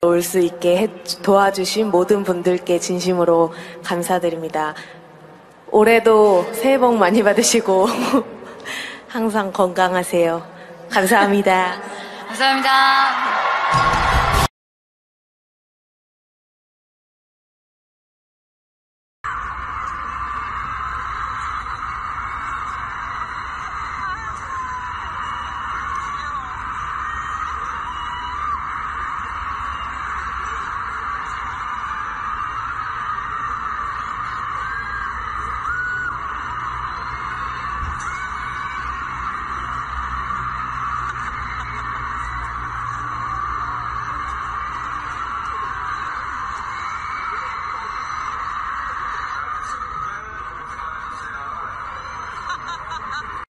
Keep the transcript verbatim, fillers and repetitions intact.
올 수 있게 해, 도와주신 모든 분들께 진심으로 감사드립니다. 올해도 새해 복 많이 받으시고 항상 건강하세요. 감사합니다. 감사합니다.